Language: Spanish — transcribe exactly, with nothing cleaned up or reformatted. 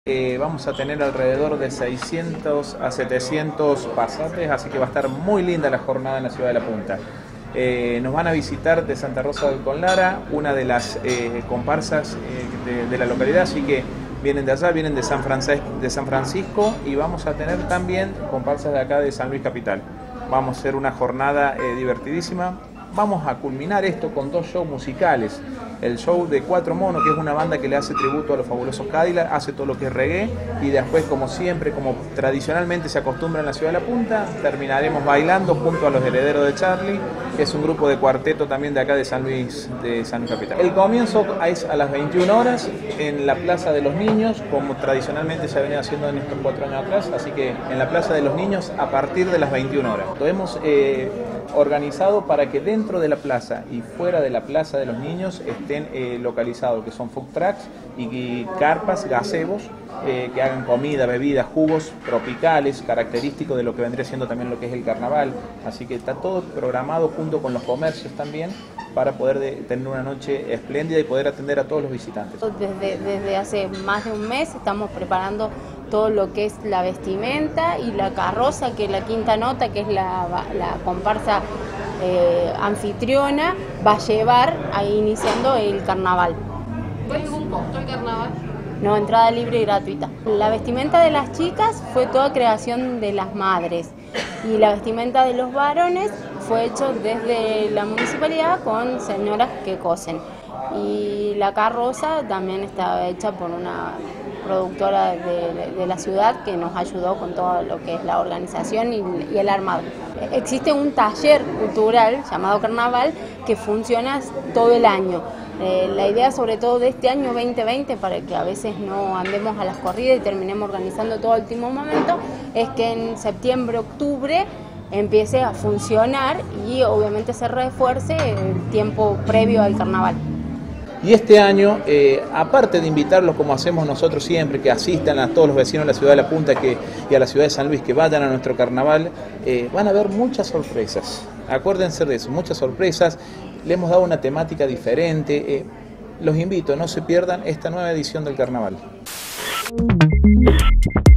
Eh, vamos a tener alrededor de seiscientos a setecientos pasantes, así que va a estar muy linda la jornada en la ciudad de La Punta. Eh, nos van a visitar de Santa Rosa del Conlara, una de las eh, comparsas eh, de, de la localidad, así que vienen de allá, vienen de San, Francisco, de San Francisco y vamos a tener también comparsas de acá de San Luis Capital. Vamos a hacer una jornada eh, divertidísima. Vamos a culminar esto con dos shows musicales. El show de Cuatro Monos, que es una banda que le hace tributo a los fabulosos Cadillacs, hace todo lo que es reggae, y después, como siempre, como tradicionalmente se acostumbra en la ciudad de La Punta, terminaremos bailando junto a los Herederos de Charlie, que es un grupo de cuarteto también de acá de San Luis, de San Luis Capital. El comienzo es a las veintiuna horas en la Plaza de los Niños, como tradicionalmente se ha venido haciendo en estos cuatro años atrás, así que en la Plaza de los Niños a partir de las veintiuna horas. Lo hemos eh, organizado para que dentro de la plaza y fuera de la Plaza de los Niños estén eh, localizados, que son food trucks y, y carpas, gazebos, eh, que hagan comida, bebidas, jugos tropicales, característicos de lo que vendría siendo también lo que es el carnaval. Así que está todo programado junto con los comercios también para poder de, tener una noche espléndida y poder atender a todos los visitantes. Desde, desde hace más de un mes estamos preparando todo lo que es la vestimenta y la carroza, que es la quinta nota, que es la, la comparsa eh, anfitriona, va a llevar ahí iniciando el carnaval. ¿Tiene algún costo el carnaval? No, entrada libre y gratuita. La vestimenta de las chicas fue toda creación de las madres y la vestimenta de los varones fue hecho desde la municipalidad con señoras que cosen. Y la carroza también está hecha por una productora de, de, de la ciudad que nos ayudó con todo lo que es la organización y, y el armado. Existe un taller cultural llamado Carnaval que funciona todo el año. Eh, la idea sobre todo de este año veinte veinte, para que a veces no andemos a las corridas y terminemos organizando todo el último momento, es que en septiembre, octubre empiece a funcionar y obviamente se refuerce el tiempo previo al carnaval. Y este año, eh, aparte de invitarlos como hacemos nosotros siempre, que asistan a todos los vecinos de la ciudad de La Punta que, y a la ciudad de San Luis, que vayan a nuestro carnaval, eh, van a haber muchas sorpresas. Acuérdense de eso, muchas sorpresas. Le hemos dado una temática diferente. Eh, los invito, no se pierdan esta nueva edición del carnaval.